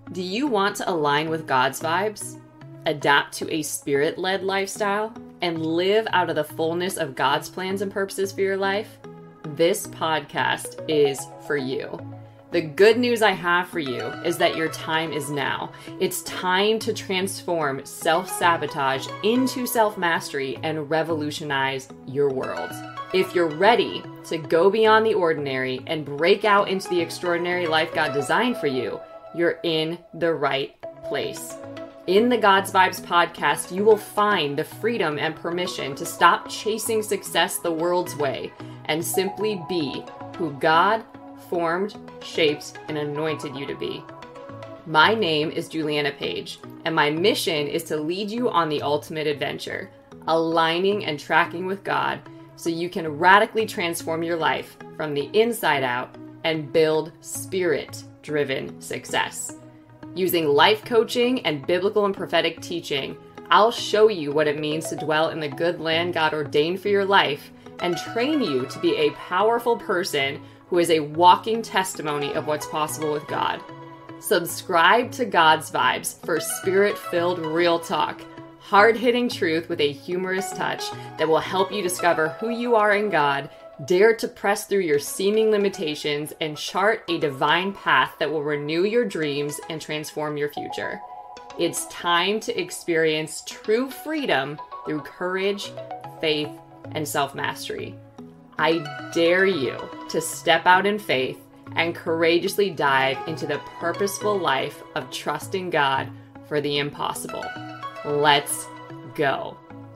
Do you want to align with God's vibes, adapt to a spirit-led lifestyle, and live out of the fullness of God's plans and purposes for your life? This podcast is for you. The good news I have for you is that your time is now. It's time to transform self-sabotage into self-mastery and revolutionize your world. If you're ready to go beyond the ordinary and break out into the extraordinary life God designed for you, you're in the right place. In the God's Vibes podcast, you will find the freedom and permission to stop chasing success the world's way and simply be who God formed, shaped, and anointed you to be. My name is Juliana Page, and my mission is to lead you on the ultimate adventure, aligning and tracking with God so you can radically transform your life from the inside out and build spirit-driven success. Using life coaching and biblical and prophetic teaching, I'll show you what it means to dwell in the good land God ordained for your life and train you to be a powerful person who is a walking testimony of what's possible with God. Subscribe to God's Vibes for spirit-filled real talk, hard-hitting truth with a humorous touch that will help you discover who you are in God, dare to press through your seeming limitations, and chart a divine path that will renew your dreams and transform your future. It's time to experience true freedom through courage, faith, and self-mastery. I dare you to step out in faith and courageously dive into the purposeful life of trusting God for the impossible. Let's go.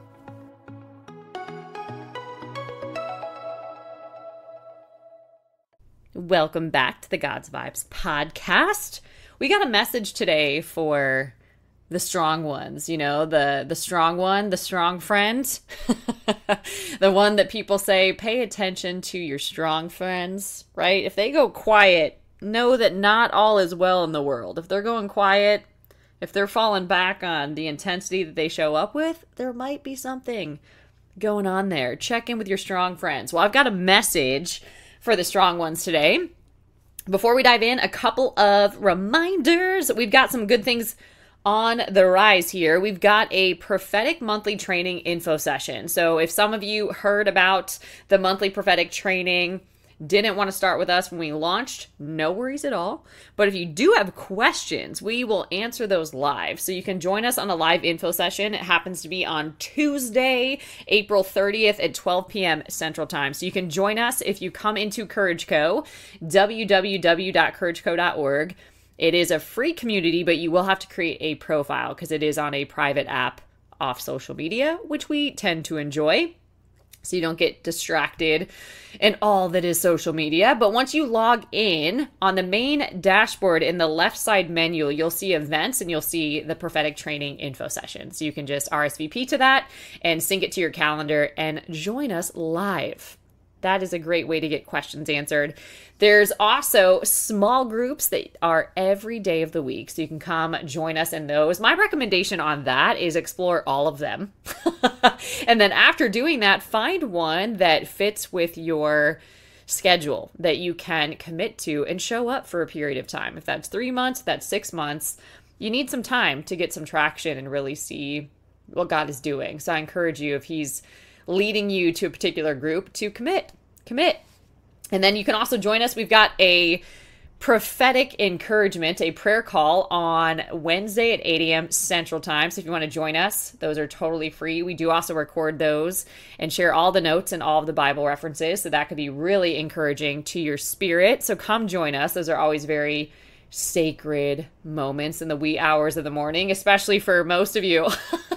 Welcome back to the God's Vibes podcast. We got a message today for the strong ones, you know, the strong one, the strong friend, the one that people say, pay attention to your strong friends, right? If they go quiet, know that not all is well in the world. If they're going quiet, if they're falling back on the intensity that they show up with, there might be something going on there. Check in with your strong friends. Well, I've got a message for the strong ones today. Before we dive in, a couple of reminders. We've got some good things on the rise here. We've got a prophetic monthly training info session. So if some of you heard about the monthly prophetic training, didn't want to start with us when we launched, no worries at all. But if you do have questions, we will answer those live. So you can join us on a live info session. It happens to be on Tuesday, April 30th at 12 p.m. Central Time. So you can join us if you come into Courage Co, www.courageco.org. It is a free community, but you will have to create a profile because it is on a private app off social media, which we tend to enjoy, so you don't get distracted in all that is social media. But once you log in, on the main dashboard in the left side menu, you'll see events and you'll see the prophetic training info session. So you can just RSVP to that and sync it to your calendar and join us live. That is a great way to get questions answered. There's also small groups that are every day of the week, so you can come join us in those. My recommendation on that is explore all of them. And then after doing that, find one that fits with your schedule that you can commit to and show up for a period of time. If that's 3 months, that's 6 months, you need some time to get some traction and really see what God is doing. So I encourage you, if He's leading you to a particular group, to commit. And then you can also join us. We've got a prophetic encouragement, a prayer call on Wednesday at 8 a.m. Central Time. So if you want to join us, those are totally free. We do also record those and share all the notes and all of the Bible references. So that could be really encouraging to your spirit. So come join us. Those are always very sacred moments in the wee hours of the morning, especially for most of you.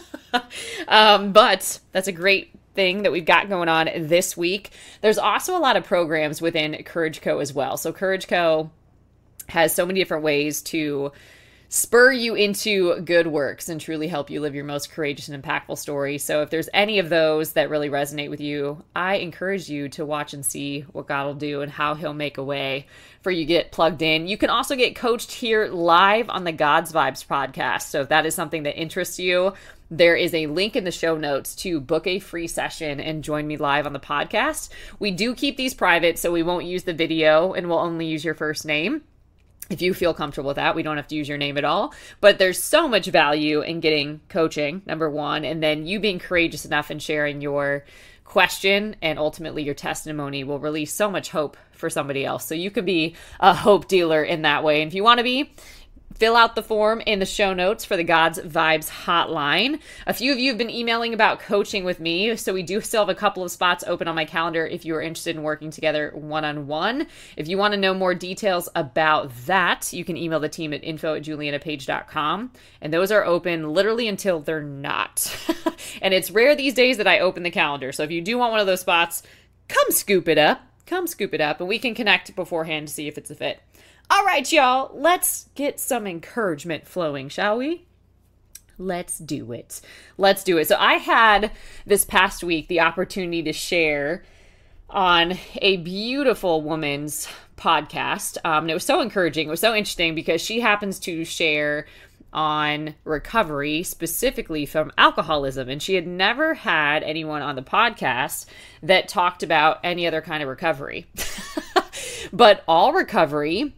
But that's a great thing that we've got going on this week. There's also a lot of programs within Courage Co as well. So Courage Co has so many different ways to spur you into good works and truly help you live your most courageous and impactful story. So if there's any of those that really resonate with you, I encourage you to watch and see what God will do and how He'll make a way for you to get plugged in. You can also get coached here live on the God's Vibes podcast. So if that is something that interests you, there is a link in the show notes to book a free session and join me live on the podcast. We do keep these private, so we won't use the video and we'll only use your first name. If you feel comfortable with that, we don't have to use your name at all. But there's so much value in getting coaching, number one, and then you being courageous enough and sharing your question and ultimately your testimony will release so much hope for somebody else. So you could be a hope dealer in that way. And if you want to be, fill out the form in the show notes for the God's Vibes hotline. A few of you have been emailing about coaching with me, so we do still have a couple of spots open on my calendar if you are interested in working together one-on-one. If you want to know more details about that, you can email the team at info@julianapage.com, and those are open literally until they're not. And it's rare these days that I open the calendar, so if you do want one of those spots, come scoop it up, and we can connect beforehand to see if it's a fit. All right, y'all, let's get some encouragement flowing, shall we? Let's do it. So I had this past week the opportunity to share on a beautiful woman's podcast. And it was so encouraging. It was so interesting because she happens to share on recovery, specifically from alcoholism. And she had never had anyone on the podcast that talked about any other kind of recovery. But all recovery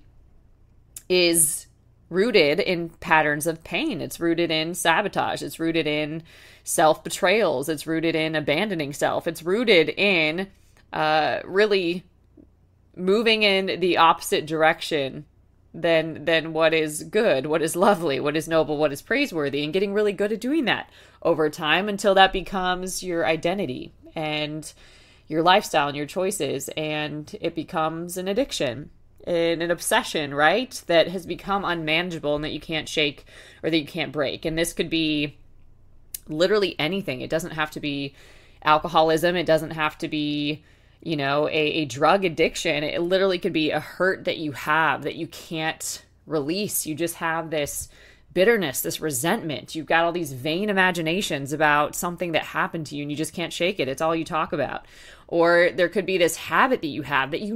is rooted in patterns of pain. It's rooted in sabotage. It's rooted in self-betrayals. It's rooted in abandoning self. It's rooted in really moving in the opposite direction than what is good, what is lovely, what is noble, what is praiseworthy, and getting really good at doing that over time until that becomes your identity and your lifestyle and your choices, and it becomes an addiction. In an obsession, right? That has become unmanageable and that you can't shake or that you can't break. And this could be literally anything. It doesn't have to be alcoholism. It doesn't have to be, a drug addiction. It literally could be a hurt that you have that you can't release. You just have this bitterness, this resentment. You've got all these vain imaginations about something that happened to you and you just can't shake it. It's all you talk about. Or there could be this habit that you have that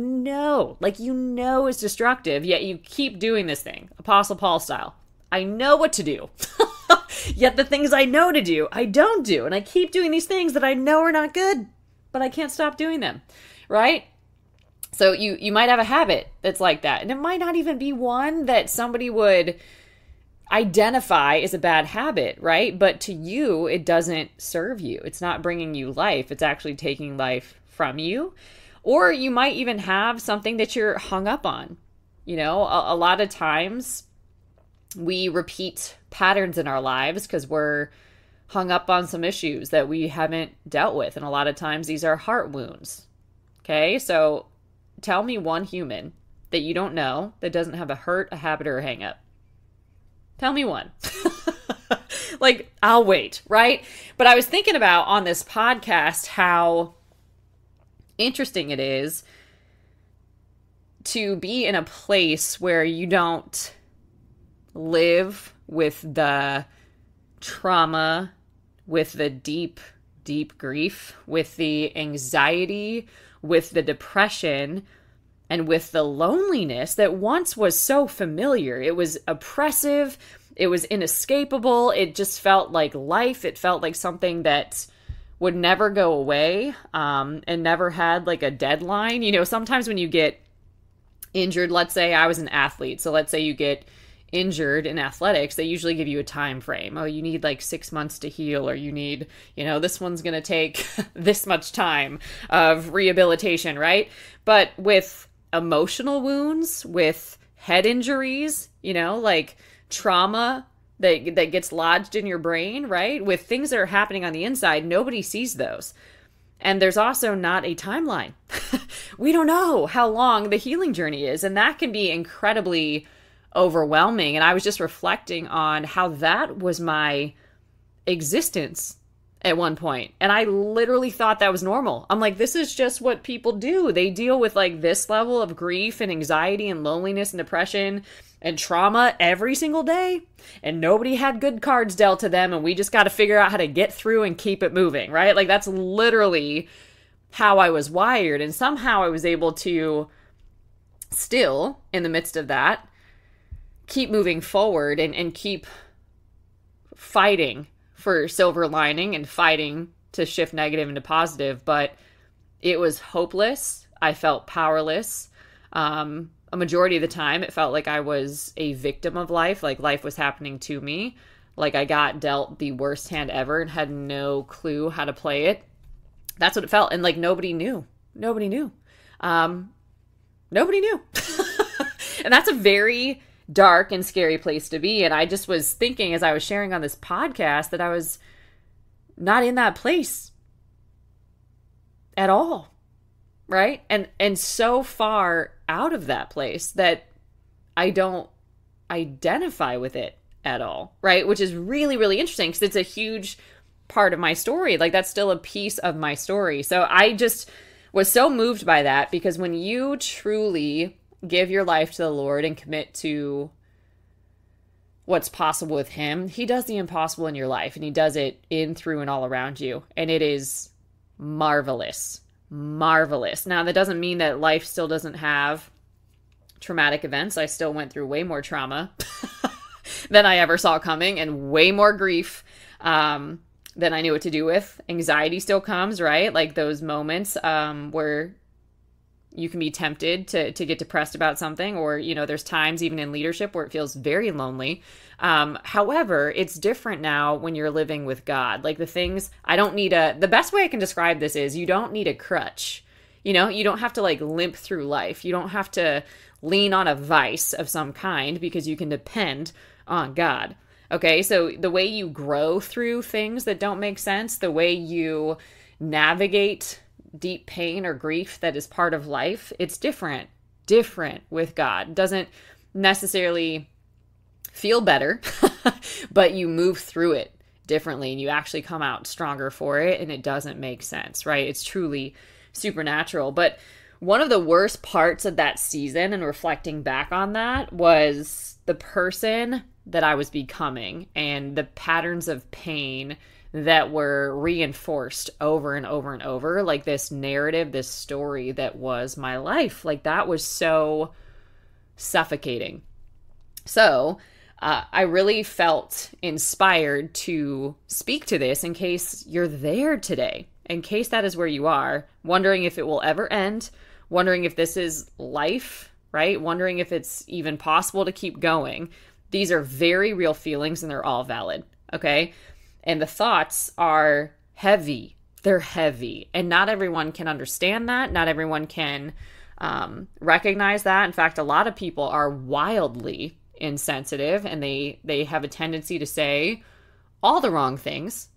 is destructive, yet you keep doing this thing, Apostle Paul style. I know what to do, yet the things I know to do, I don't do. And I keep doing these things that I know are not good, but I can't stop doing them, right? So you might have a habit that's like that. And it might not even be one that somebody would identify as a bad habit, right? But to you, it doesn't serve you. It's not bringing you life. It's actually taking life from you. Or you might even have something that you're hung up on. A lot of times we repeat patterns in our lives because we're hung up on some issues that we haven't dealt with. And a lot of times these are heart wounds. Okay, so tell me one human that you don't know that doesn't have a hurt, a habit, or a hang up. Tell me one. I'll wait, right? But I was thinking about on this podcast how interesting it is to be in a place where you don't live with the trauma, with the deep, deep grief, with the anxiety, with the depression, and with the loneliness that once was so familiar. It was oppressive. It was inescapable. It just felt like life. It felt like something that would never go away, and never had like a deadline. Sometimes when you get injured, let's say I was an athlete. So let's say you get injured in athletics, they usually give you a time frame. Oh, you need like 6 months to heal, or you need, this one's going to take this much time of rehabilitation, right? But with emotional wounds, with head injuries, like trauma that gets lodged in your brain, right? With things that are happening on the inside, nobody sees those. And there's also not a timeline. We don't know how long the healing journey is, and that can be incredibly overwhelming. And I was just reflecting on how that was my existence at one point. And I literally thought that was normal. I'm like, this is just what people do. They deal with like this level of grief and anxiety and loneliness and depression and trauma every single day. And nobody had good cards dealt to them. And we just got to figure out how to get through and keep it moving, right? Like that's literally how I was wired. And somehow I was able to still, in the midst of that, keep moving forward and keep fighting for silver lining and fighting to shift negative into positive. But it was hopeless. I felt powerless. a majority of the time, it felt like I was a victim of life, like life was happening to me. Like I got dealt the worst hand ever and had no clue how to play it. That's what it felt. And like nobody knew. Nobody knew. Nobody knew. And that's a very dark and scary place to be. And I just was thinking as I was sharing on this podcast that I was not in that place at all. Right? And so far out of that place that I don't identify with it at all. Right? Which is really, really interesting because it's a huge part of my story. Like that's still a piece of my story. So I just was so moved by that because when you truly give your life to the Lord and commit to what's possible with Him, He does the impossible in your life and He does it in, through, and all around you. And it is marvelous. Marvelous. Now, that doesn't mean that life still doesn't have traumatic events. I still went through way more trauma than I ever saw coming and way more grief than I knew what to do with. Anxiety still comes, right? Like those moments where you can be tempted to get depressed about something, or, you know, there's times even in leadership where it feels very lonely. However, it's different now when you're living with God. Like the things, the best way I can describe this is you don't need a crutch. You know, you don't have to like limp through life. You don't have to lean on a vice of some kind because you can depend on God. Okay, so the way you grow through things that don't make sense, the way you navigate deep pain or grief that is part of life, it's different with God. It doesn't necessarily feel better, but you move through it differently and you actually come out stronger for it, and it doesn't make sense, right? It's truly supernatural. But one of the worst parts of that season, and reflecting back on that, was the person that I was becoming and the patterns of pain that were reinforced over and over and over, like this narrative, this story that was my life. Like that was so suffocating. So I really felt inspired to speak to this in case you're there today, in case that is where you are, wondering if it will ever end, wondering if this is life, right? Wondering if it's even possible to keep going. These are very real feelings and they're all valid, okay? And the thoughts are heavy. They're heavy. And not everyone can understand that. Not everyone can recognize that. In fact, a lot of people are wildly insensitive and they have a tendency to say all the wrong things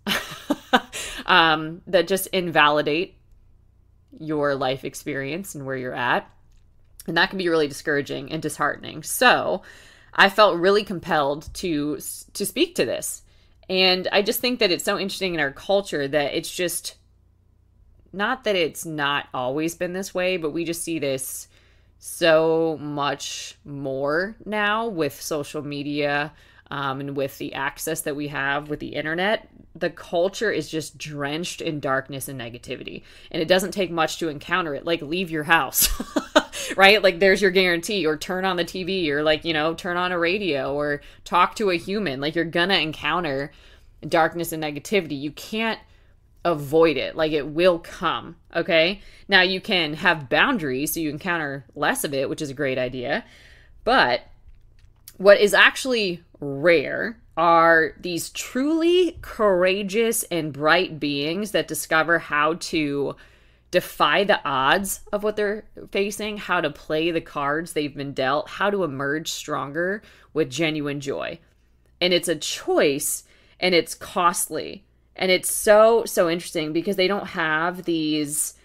that just invalidate your life experience and where you're at. And that can be really discouraging and disheartening. So I felt really compelled to speak to this. And I just think that it's so interesting in our culture that it's just not that it's not always been this way, but we just see this so much more now with social media and with the access that we have with the internet. The culture is just drenched in darkness and negativity. And it doesn't take much to encounter it. Like, leave your house, right? Like, there's your guarantee. Or turn on the TV, or like, turn on a radio, or talk to a human. Like, you're gonna encounter darkness and negativity. You can't avoid it. Like, it will come, okay? Now, you can have boundaries so you encounter less of it, which is a great idea. But what is actually rare are these truly courageous and bright beings that discover how to defy the odds of what they're facing, how to play the cards they've been dealt, how to emerge stronger with genuine joy. And it's a choice, and it's costly. And it's so interesting because they don't have these,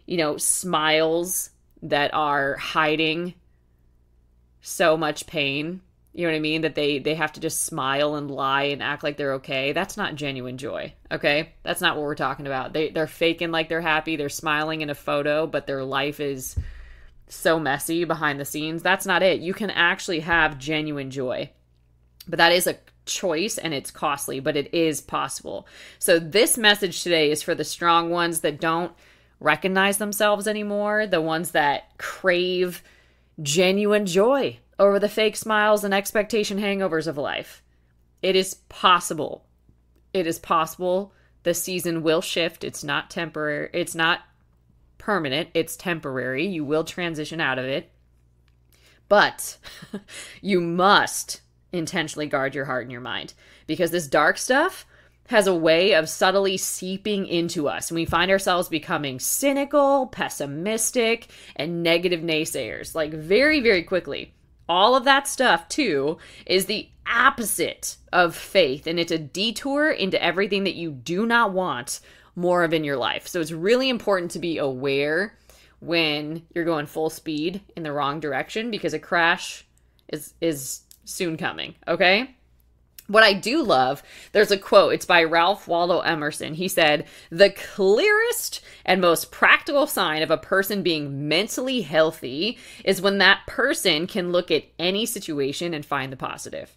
smiles that are hiding so much pain. You know what I mean? That they have to just smile and lie and act like they're okay. That's not genuine joy, okay? That's not what we're talking about. They're faking like they're happy. They're smiling in a photo, but their life is so messy behind the scenes. That's not it. You can actually have genuine joy. But that is a choice, and it's costly, but it is possible. So this message today is for the strong ones that don't recognize themselves anymore, the ones that crave genuine joy over the fake smiles and expectation hangovers of life. It is possible. It is possible. The season will shift. It's not temporary. It's not permanent. It's temporary. You will transition out of it. But you must intentionally guard your heart and your mind, because this dark stuff has a way of subtly seeping into us, and we find ourselves becoming cynical, pessimistic, and negative naysayers, like very, very quickly. All of that stuff, too, is the opposite of faith, and it's a detour into everything that you do not want more of in your life. So it's really important to be aware when you're going full speed in the wrong direction, because a crash is soon coming, okay? What I do love, there's a quote, it's by Ralph Waldo Emerson. He said, "The clearest and most practical sign of a person being mentally healthy is when that person can look at any situation and find the positive."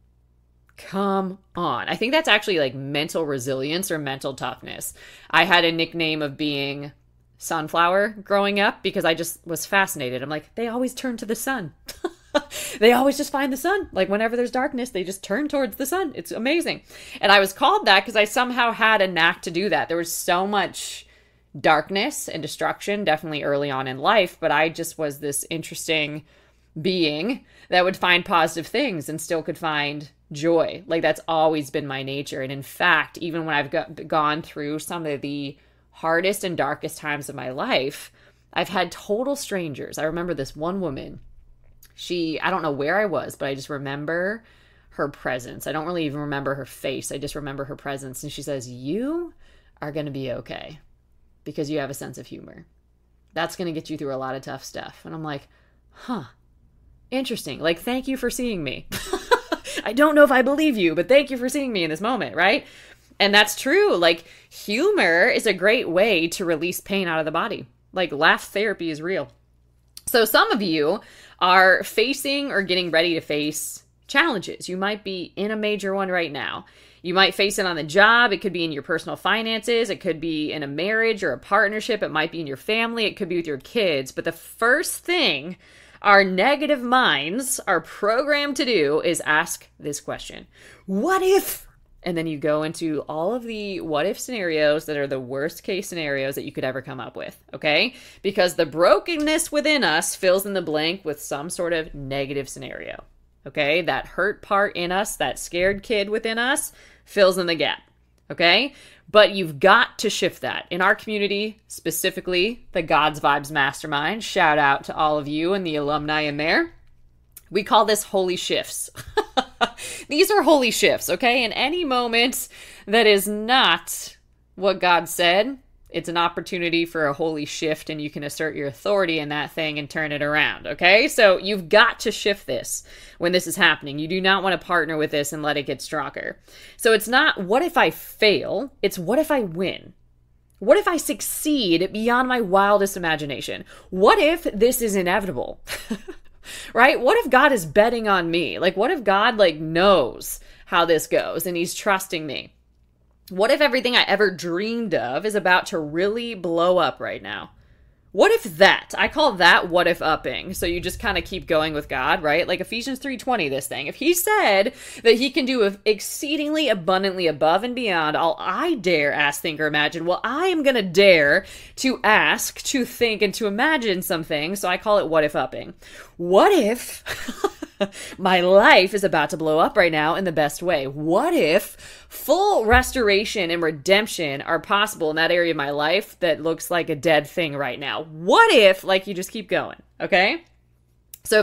Come on. I think that's actually like mental resilience or mental toughness. I had a nickname of being Sunflower growing up because I just was fascinated. I'm like, they always turn to the sun. They always just find the sun. Like whenever there's darkness, they just turn towards the sun. It's amazing. And I was called that because I somehow had a knack to do that. There was so much darkness and destruction, definitely early on in life, but I just was this interesting being that would find positive things and still could find joy. Like that's always been my nature. And in fact, even when I've gone through some of the hardest and darkest times of my life, I've had total strangers. I remember this one woman. I don't know where I was, but I just remember her presence. I don't really even remember her face. I just remember her presence. And she says, "You are going to be okay because you have a sense of humor. That's going to get you through a lot of tough stuff." And I'm like, interesting. Like, thank you for seeing me. I don't know if I believe you, but thank you for seeing me in this moment, right? And that's true. Like, humor is a great way to release pain out of the body. Like, laugh therapy is real. So some of you are facing or getting ready to face challenges. You might be in a major one right now. You might face it on the job. It could be in your personal finances. It could be in a marriage or a partnership. It might be in your family. It could be with your kids. But the first thing our negative minds are programmed to do is ask this question: what if? And then you go into all of the what if scenarios that are the worst case scenarios that you could ever come up with, okay? Because the brokenness within us fills in the blank with some sort of negative scenario, okay? That hurt part in us, that scared kid within us, fills in the gap, okay? But you've got to shift that. In our community, specifically the God's Vibes Mastermind, shout out to all of you and the alumni in there, we call this holy shifts. These are holy shifts, okay? In any moment that is not what God said, it's an opportunity for a holy shift, and you can assert your authority in that thing and turn it around, okay? So you've got to shift this when this is happening. You do not want to partner with this and let it get stronger. So it's not what if I fail, it's what if I win? What if I succeed beyond my wildest imagination? What if this is inevitable? Right? What if God is betting on me? Like, what if God knows how this goes and he's trusting me? What if everything I ever dreamed of is about to really blow up right now? What if that? I call that what if upping. So you just kind of keep going with God, right? Like Ephesians 3:20, this thing. If he said that he can do exceedingly abundantly above and beyond all I dare ask, think, or imagine, well, I am going to dare to ask, to think, and to imagine something. So I call it what if upping. What if my life is about to blow up right now in the best way? What if full restoration and redemption are possible in that area of my life that looks like a dead thing right now? What if, you just keep going, okay? So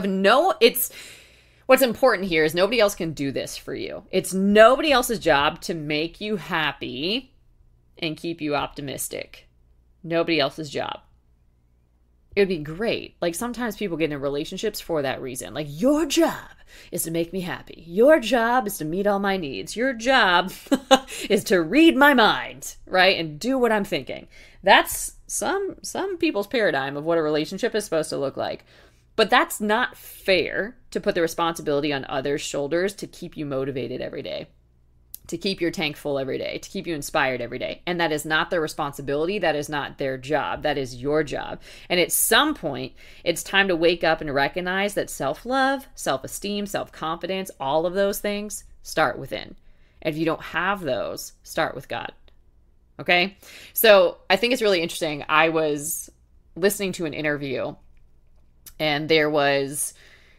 what's important here is nobody else can do this for you. It's nobody else's job to make you happy and keep you optimistic. Nobody else's job. It would be great. Sometimes people get in relationships for that reason. Your job is to make me happy. Your job is to meet all my needs. Your job is to read my mind, right? And do what I'm thinking. That's some people's paradigm of what a relationship is supposed to look like. But that's not fair to put the responsibility on others' shoulders to keep you motivated every day, to keep your tank full every day, to keep you inspired every day. And that is not their responsibility. That is not their job. That is your job. And at some point, it's time to wake up and recognize that self-love, self-esteem, self-confidence, all of those things start within. And if you don't have those, start with God. Okay? So I think it's really interesting. I was listening to an interview, and there was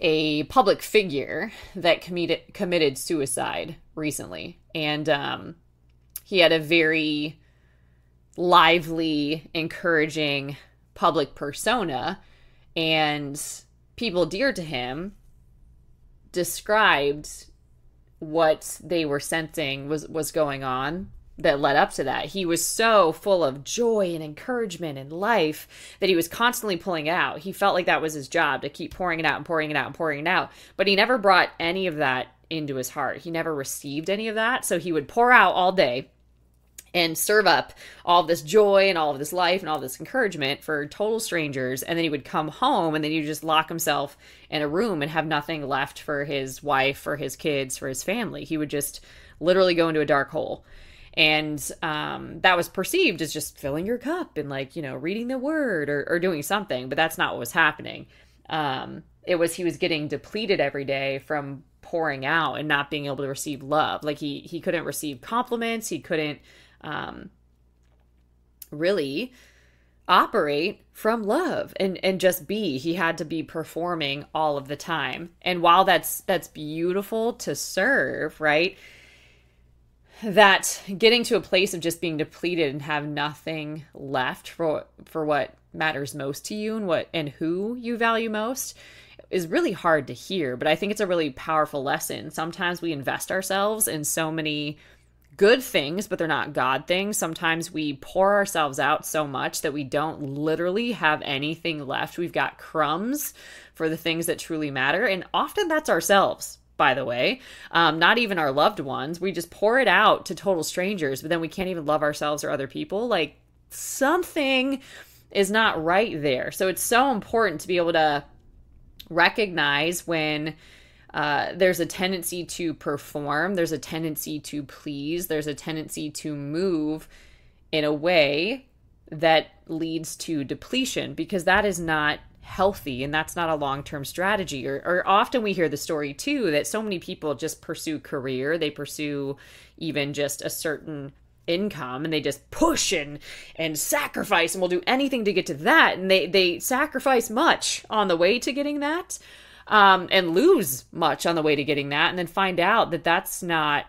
a public figure that committed suicide recently. And he had a very lively, encouraging public persona, and people dear to him described what they were sensing was going on that led up to that. He was so full of joy and encouragement and life that he was constantly pulling it out. He felt like that was his job, to keep pouring it out and pouring it out and pouring it out. But he never brought any of that into his heart. He never received any of that. So he would pour out all day and serve up all of this joy and all of this life and all this encouragement for total strangers. And then he would come home, and then he would just lock himself in a room and have nothing left for his wife, for his kids, for his family. He would just literally go into a dark hole. And that was perceived as just filling your cup and, like, reading the word or doing something. But that's not what was happening. He was getting depleted every day from pouring out and not being able to receive love. Like he couldn't receive compliments. He couldn't really operate from love and just be. He had to be performing all of the time. And while that's beautiful to serve, right? That getting to a place of just being depleted and have nothing left for what matters most to you and who you value most is really hard to hear. But I think it's a really powerful lesson. Sometimes we invest ourselves in so many good things, but they're not God things. Sometimes we pour ourselves out so much that we don't literally have anything left. We've got crumbs for the things that truly matter. And often that's ourselves, by the way, not even our loved ones. We just pour it out to total strangers, but then we can't even love ourselves or other people. Like, something is not right there. So it's so important to be able to recognize when there's a tendency to perform, there's a tendency to please, there's a tendency to move in a way that leads to depletion, because that is not healthy and that's not a long-term strategy. Or often we hear the story too that so many people just pursue career, they pursue even just a certain income, and they just push and sacrifice and will do anything to get to that, and they sacrifice much on the way to getting that, and lose much on the way to getting that, and then find out that that's not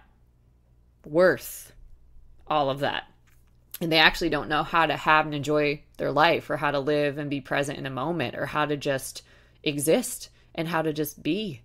worth all of that. And they actually don't know how to have and enjoy their life, or how to live and be present in a moment, or how to just exist and how to just be.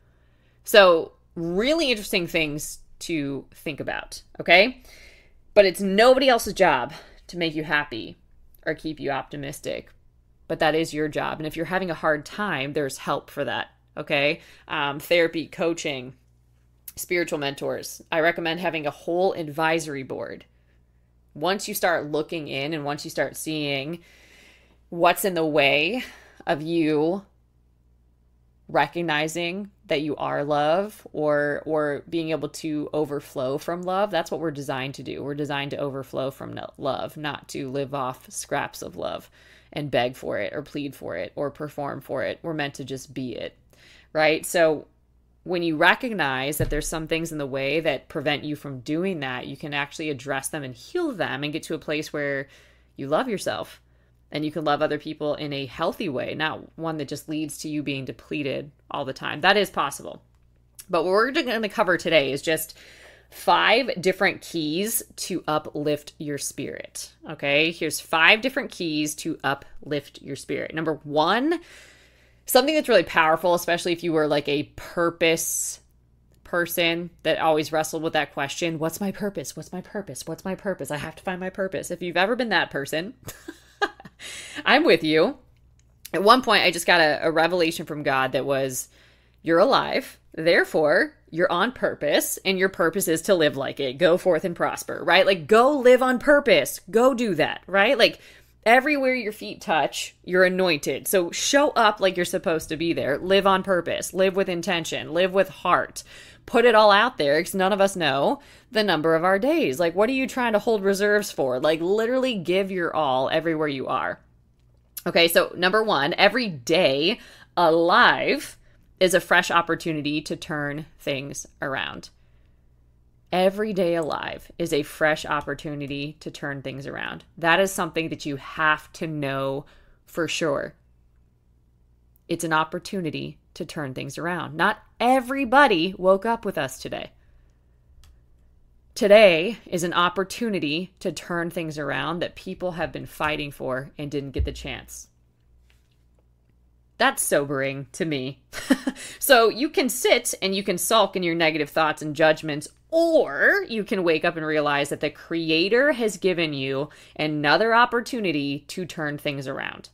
So really interesting things to think about, okay? But it's nobody else's job to make you happy or keep you optimistic. But that is your job. And if you're having a hard time, there's help for that, okay? Therapy, coaching, spiritual mentors. I recommend having a whole advisory board. Once you start looking in and once you start seeing what's in the way of you recognizing that you are love, or being able to overflow from love, that's what we're designed to do. We're designed to overflow from love, not to live off scraps of love and beg for it or plead for it or perform for it. We're meant to just be it, right? So when you recognize that there's some things in the way that prevent you from doing that, you can actually address them and heal them and get to a place where you love yourself and you can love other people in a healthy way, not one that just leads to you being depleted all the time. That is possible. But what we're going to cover today is just 5 different keys to uplift your spirit. Okay, here's 5 different keys to uplift your spirit. Number 1, something that's really powerful, especially if you were like a purpose person that always wrestled with that question, what's my purpose? What's my purpose? What's my purpose? I have to find my purpose. If you've ever been that person, I'm with you. At one point, I just got a revelation from God that was, you're alive, therefore you're on purpose, and your purpose is to live like it. Go forth and prosper, right? Like, go live on purpose. Go do that, right? Like, everywhere your feet touch, you're anointed. So show up like you're supposed to be there. Live on purpose. Live with intention. Live with heart. Put it all out there, because none of us know the number of our days. Like, what are you trying to hold reserves for? Like, literally give your all everywhere you are. Okay, so number 1, every day alive is a fresh opportunity to turn things around. Every day alive is a fresh opportunity to turn things around. That is something that you have to know for sure. It's an opportunity to turn things around. Not everybody woke up with us today. Today is an opportunity to turn things around that people have been fighting for and didn't get the chance. That's sobering to me. So you can sit and you can sulk in your negative thoughts and judgments, or you can wake up and realize that the Creator has given you another opportunity to turn things around.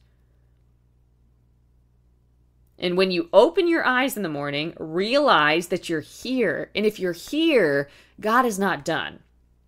And when you open your eyes in the morning, realize that you're here. And if you're here, God is not done.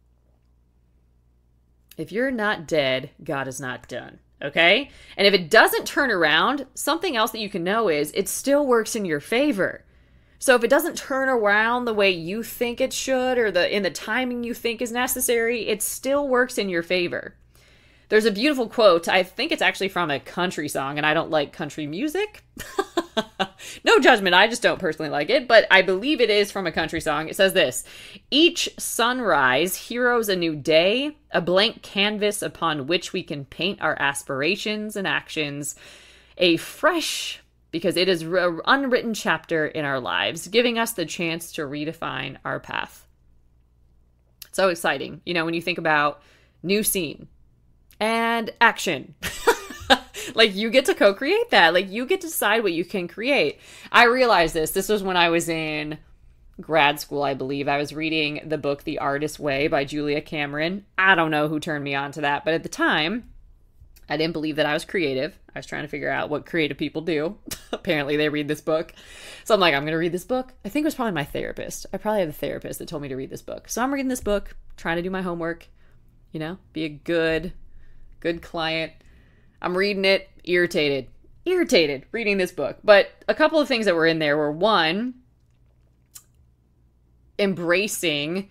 If you're not dead, God is not done. Okay? And if it doesn't turn around, something else that you can know is it still works in your favor. So if it doesn't turn around the way you think it should, or in the timing you think is necessary, it still works in your favor. There's a beautiful quote. I think it's actually from a country song, and I don't like country music. No judgment. I just don't personally like it, but I believe it is from a country song. It says this: "Each sunrise heroes a new day, a blank canvas upon which we can paint our aspirations and actions, because it is an unwritten chapter in our lives, giving us the chance to redefine our path." So exciting. You know, when you think about new scene and action. Like, you get to co-create that. Like, you get to decide what you can create. I realized this. This was when I was in grad school, I believe. I was reading the book The Artist's Way by Julia Cameron. I don't know who turned me on to that, but at the time, I didn't believe that I was creative. I was trying to figure out what creative people do. Apparently, they read this book. So I'm like, I'm going to read this book. I think it was probably my therapist. I probably had a therapist that told me to read this book. So I'm reading this book, trying to do my homework, be a good client. I'm reading it, irritated reading this book. But a couple of things that were in there were, one, embracing.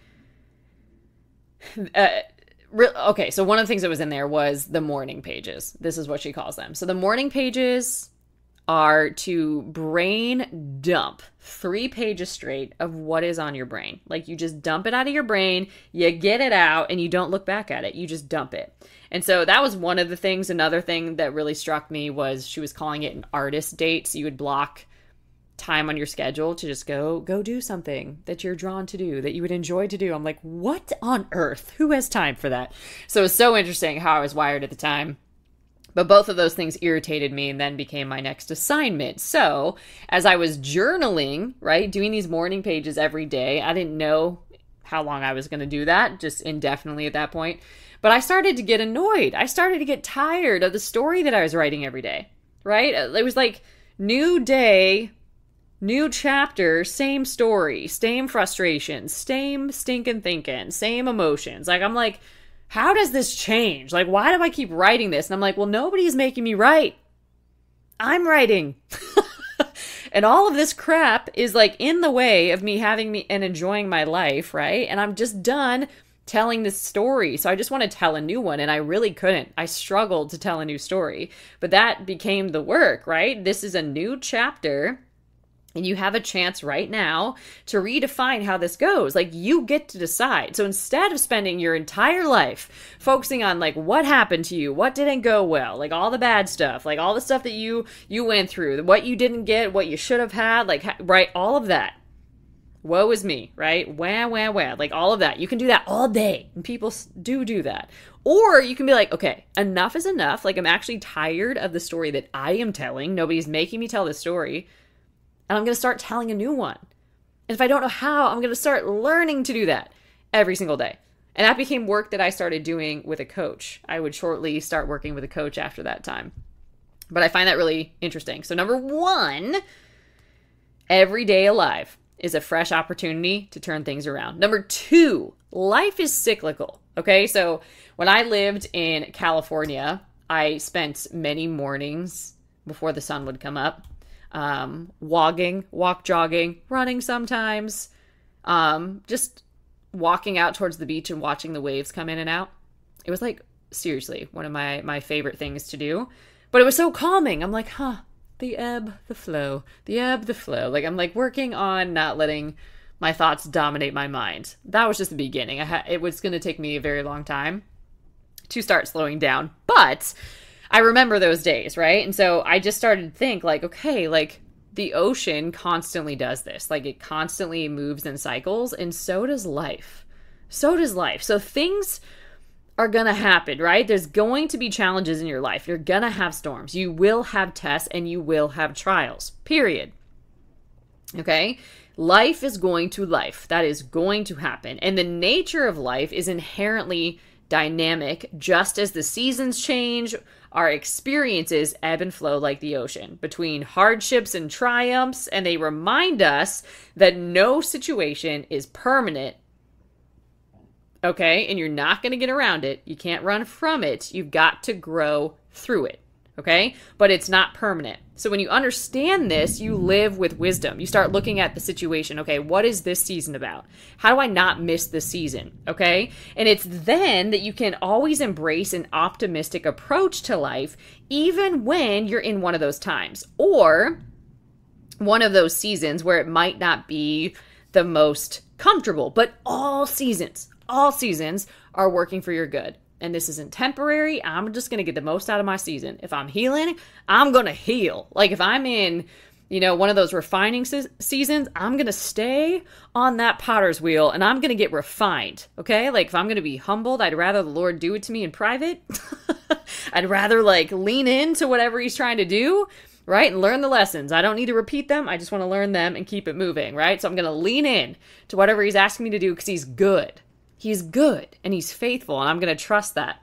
Okay, so one of the things that was in there was the morning pages. This is what she calls them. So the morning pages are to brain dump 3 pages straight of what is on your brain. Like, you just dump it out of your brain, you get it out, and you don't look back at it. You just dump it. And so that was one of the things. Another thing that really struck me was she was calling it an artist date. So you would block time on your schedule to just go do something that you're drawn to do, that you would enjoy to do. I'm like, what on earth? Who has time for that? So it was so interesting how I was wired at the time. But both of those things irritated me and then became my next assignment. So as I was journaling, right, doing these morning pages every day, I didn't know how long I was going to do that, just indefinitely at that point. But I started to get annoyed. I started to get tired of the story that I was writing every day, right? It was like new day, new chapter, same story, same frustrations, same stinking thinking, same emotions. Like, I'm like, how does this change? Like, why do I keep writing this? And I'm like, well, nobody's making me write. I'm writing. And all of this crap is like in the way of me having and enjoying my life, right? And I'm just done telling this story. So I just want to tell a new one. And I really couldn't. I struggled to tell a new story. But that became the work, right? This is a new chapter. And you have a chance right now to redefine how this goes. Like, you get to decide. So instead of spending your entire life focusing on like what happened to you, what didn't go well, like all the bad stuff, like all the stuff that you went through, what you didn't get, what you should have had, like, right, all of that. Woe is me, right? Wah, wah, wah. Like, all of that. You can do that all day. And people do that. Or you can be like, okay, enough is enough. Like, I'm actually tired of the story that I am telling. Nobody's making me tell this story. And I'm going to start telling a new one. And if I don't know how, I'm going to start learning to do that every single day. And that became work that I started doing with a coach. I would shortly start working with a coach after that time. But I find that really interesting. So number 1, every day alive is a fresh opportunity to turn things around. Number 2, life is cyclical. Okay, so when I lived in California, I spent many mornings before the sun would come up jogging, running sometimes, just walking out towards the beach and watching the waves come in and out. It was like, seriously, one of my favorite things to do, but it was so calming. I'm like, the ebb, the flow. Like, I'm like working on not letting my thoughts dominate my mind. That was just the beginning. It was going to take me a very long time to start slowing down, but I remember those days, right? And so I just started to think like, okay, like, The ocean constantly does this. Like, it constantly moves in cycles, and so does life. So does life. So things are going to happen, right? There's going to be challenges in your life. You're going to have storms. You will have tests, and you will have trials, period. Okay? Life is going to life. That is going to happen. And the nature of life is inherently dynamic. Just as the seasons change, our experiences ebb and flow like the ocean between hardships and triumphs, and they remind us that no situation is permanent. Okay? And you're not going to get around it. You can't run from it. You've got to grow through it. Okay? But it's not permanent. So when you understand this, you live with wisdom. You start looking at the situation. Okay, what is this season about? How do I not miss this season? Okay? And it's then that you can always embrace an optimistic approach to life, even when you're in one of those times or one of those seasons where it might not be the most comfortable. But all seasons are working for your good. And this isn't temporary. I'm just going to get the most out of my season. If I'm healing, I'm going to heal. Like, if I'm in, one of those refining seasons, I'm going to stay on that potter's wheel and I'm going to get refined. Okay? Like, if I'm going to be humbled, I'd rather the Lord do it to me in private. I'd rather lean into whatever he's trying to do, right? And learn the lessons. I don't need to repeat them. I just want to learn them and keep it moving, right? So I'm going to lean in to whatever he's asking me to do because he's good. He's good and he's faithful, and I'm going to trust that.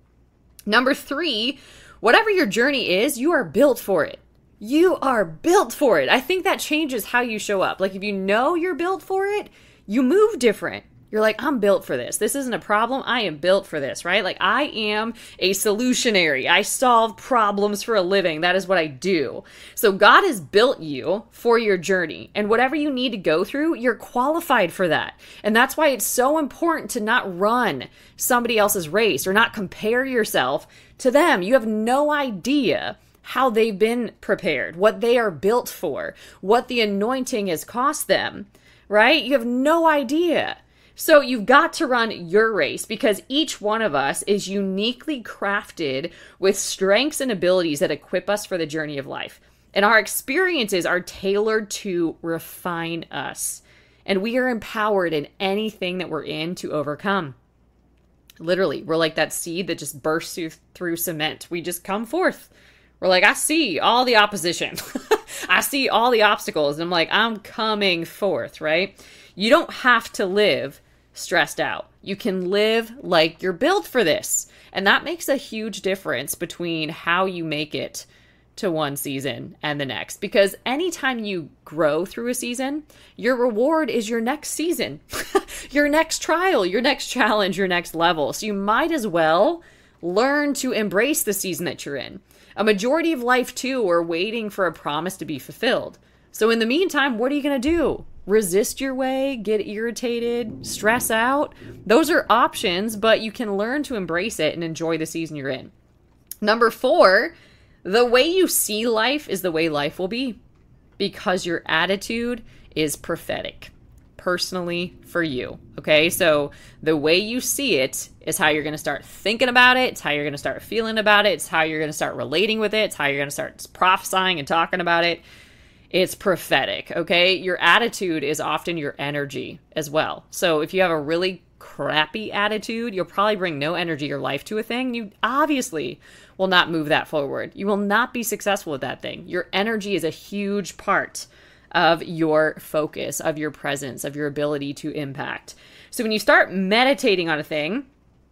Number 3, whatever your journey is, you are built for it. You are built for it. I think that changes how you show up. Like, if you know you're built for it, you move different. You're like, I'm built for this. This isn't a problem. I am built for this, right? Like, I am a solutionary. I solve problems for a living. That is what I do. So God has built you for your journey. And whatever you need to go through, you're qualified for that. And that's why it's so important to not run somebody else's race or not compare yourself to them. You have no idea how they've been prepared, what they are built for, what the anointing has cost them, right? You have no idea. So you've got to run your race because each one of us is uniquely crafted with strengths and abilities that equip us for the journey of life. And our experiences are tailored to refine us. And we are empowered in anything that we're in to overcome. Literally, we're like that seed that just bursts through cement. We just come forth. We're like, I see all the opposition. I see all the obstacles. And I'm like, I'm coming forth, right? You don't have to live stressed out. You can live like you're built for this. And that makes a huge difference between how you make it to one season and the next. Because anytime you grow through a season, your reward is your next season, your next trial, your next challenge, your next level. So you might as well learn to embrace the season that you're in. A majority of life, too, are waiting for a promise to be fulfilled. So in the meantime, what are you going to do? Resist your way, get irritated, stress out? Those are options, but you can learn to embrace it and enjoy the season you're in. Number 4, the way you see life is the way life will be, because your attitude is prophetic, personally for you. Okay, so the way you see it is how you're going to start thinking about it. It's how you're going to start feeling about it. It's how you're going to start relating with it. It's how you're going to start prophesying and talking about it. It's prophetic, okay? Your attitude is often your energy as well. So if you have a really crappy attitude, you'll probably bring no energy or life to a thing. You obviously will not move that forward. You will not be successful with that thing. Your energy is a huge part of your focus, of your presence, of your ability to impact. So when you start meditating on a thing,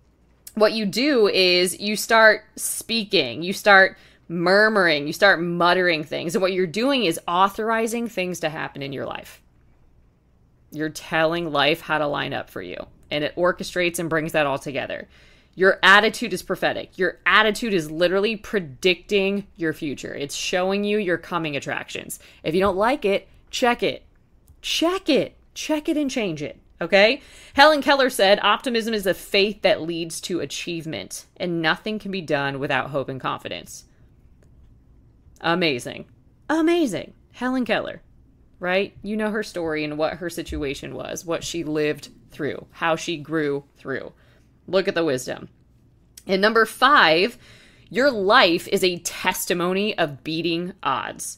what you do is you start speaking, you start murmuring, you start muttering things. And what you're doing is authorizing things to happen in your life. You're telling life how to line up for you. And it orchestrates and brings that all together. Your attitude is prophetic. Your attitude is literally predicting your future. It's showing you your coming attractions. If you don't like it, check it. Check it. Check it and change it. Okay? Helen Keller said, optimism is a faith that leads to achievement, and nothing can be done without hope and confidence. Amazing. Amazing. Helen Keller, right? You know her story and what her situation was, what she lived through, how she grew through. Look at the wisdom. And number 5, your life is a testimony of beating odds.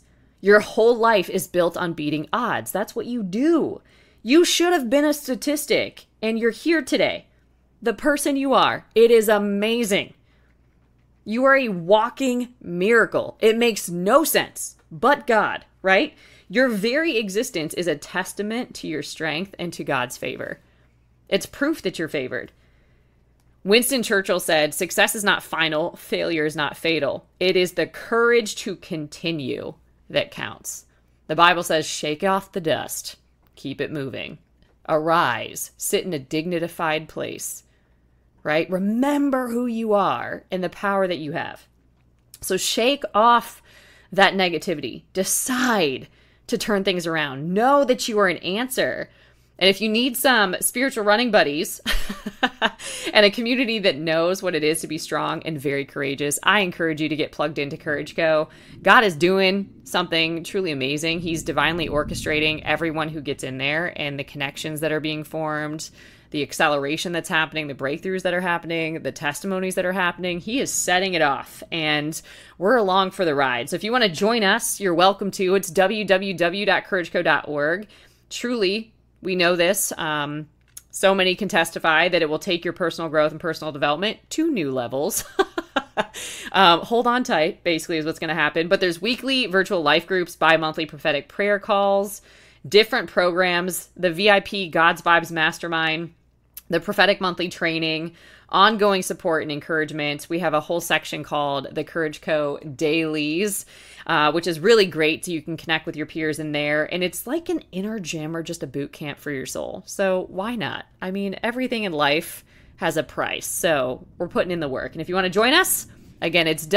Your whole life is built on beating odds. That's what you do. You should have been a statistic, and you're here today. The person you are, it is amazing. You are a walking miracle. It makes no sense, but God, right? Your very existence is a testament to your strength and to God's favor. It's proof that you're favored. Winston Churchill said, "Success is not final, failure is not fatal. It is the courage to continue that counts." The Bible says, shake off the dust, keep it moving. Arise, sit in a dignified place, right? Remember who you are and the power that you have. So shake off that negativity. Decide to turn things around. Know that you are an answer. And if you need some spiritual running buddies and a community that knows what it is to be strong and very courageous, I encourage you to get plugged into Courage Co. God is doing something truly amazing. He's divinely orchestrating everyone who gets in there and the connections that are being formed, the acceleration that's happening, the breakthroughs that are happening, the testimonies that are happening. He is setting it off, and we're along for the ride. So if you want to join us, you're welcome to. It's www.courageco.org. Truly, we know this. So many can testify that it will take your personal growth and personal development to new levels. Hold on tight, basically, is what's going to happen. But there's weekly virtual life groups, bi-monthly prophetic prayer calls, different programs, the VIP God's Vibes Mastermind, the prophetic monthly training, ongoing support and encouragement. We have a whole section called the Courage Co. Dailies, which is really great. So you can connect with your peers in there. And it's like an inner gym or just a boot camp for your soul. So why not? I mean, everything in life has a price. So we're putting in the work. And if you want to join us, again, it's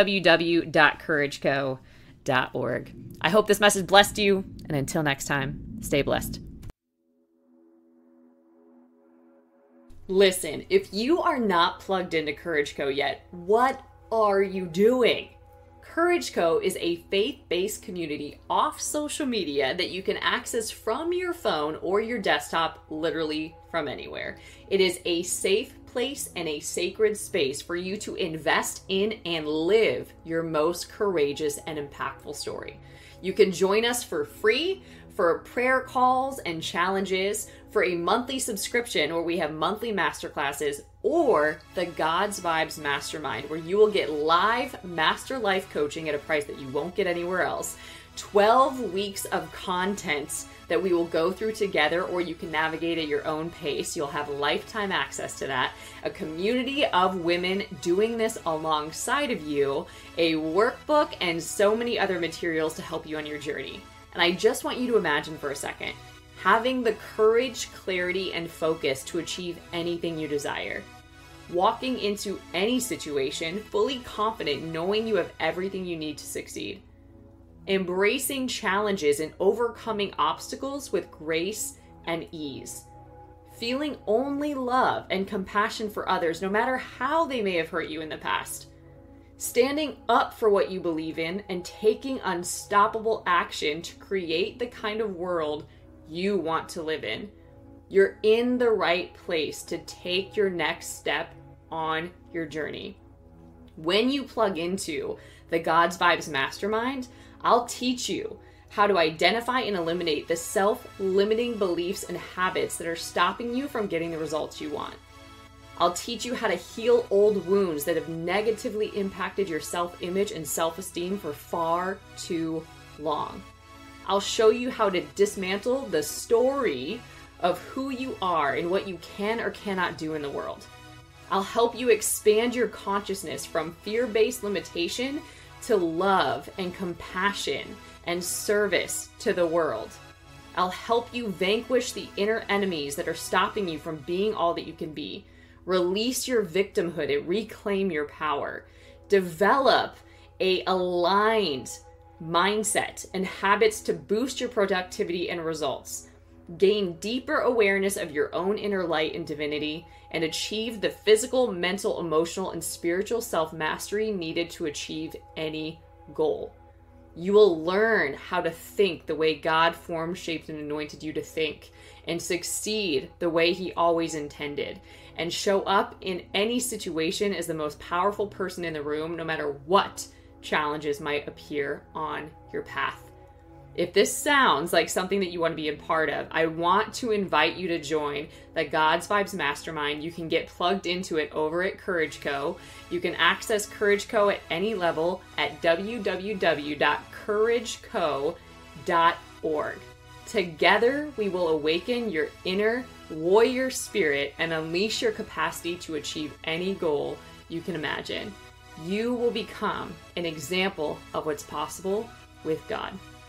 www.courageco.org. I hope this message blessed you. And until next time, stay blessed. Listen, if you are not plugged into Courage Co yet, what are you doing? Courage Co is a faith-based community off social media that you can access from your phone or your desktop, literally from anywhere. It is a safe place and a sacred space for you to invest in and live your most courageous and impactful story. You can join us for free for prayer calls and challenges, for a monthly subscription where we have monthly masterclasses, or the God's Vibes Mastermind, where you will get live master life coaching at a price that you won't get anywhere else. 12 weeks of content that we will go through together, or you can navigate at your own pace. You'll have lifetime access to that. A community of women doing this alongside of you, a workbook, and so many other materials to help you on your journey. And I just want you to imagine for a second, having the courage, clarity, and focus to achieve anything you desire. Walking into any situation fully confident, knowing you have everything you need to succeed. Embracing challenges and overcoming obstacles with grace and ease. Feeling only love and compassion for others, no matter how they may have hurt you in the past. Standing up for what you believe in and taking unstoppable action to create the kind of world you want to live in. You're in the right place to take your next step on your journey. When you plug into the God's Vibes Mastermind, I'll teach you how to identify and eliminate the self-limiting beliefs and habits that are stopping you from getting the results you want. I'll teach you how to heal old wounds that have negatively impacted your self-image and self-esteem for far too long. I'll show you how to dismantle the story of who you are and what you can or cannot do in the world. I'll help you expand your consciousness from fear-based limitation to love and compassion and service to the world. I'll help you vanquish the inner enemies that are stopping you from being all that you can be. Release your victimhood and reclaim your power. Develop a aligned mindset and habits to boost your productivity and results. Gain deeper awareness of your own inner light and divinity, and achieve the physical, mental, emotional, and spiritual self-mastery needed to achieve any goal. You will learn how to think the way God formed, shaped, and anointed you to think, and succeed the way He always intended, and show up in any situation as the most powerful person in the room, no matter what challenges might appear on your path. If this sounds like something that you want to be a part of, I want to invite you to join the God's Vibes Mastermind. You can get plugged into it over at Courage Co. You can access Courage Co at any level at www.courageco.org. Together, we will awaken your inner warrior spirit and unleash your capacity to achieve any goal you can imagine. You will become an example of what's possible with God.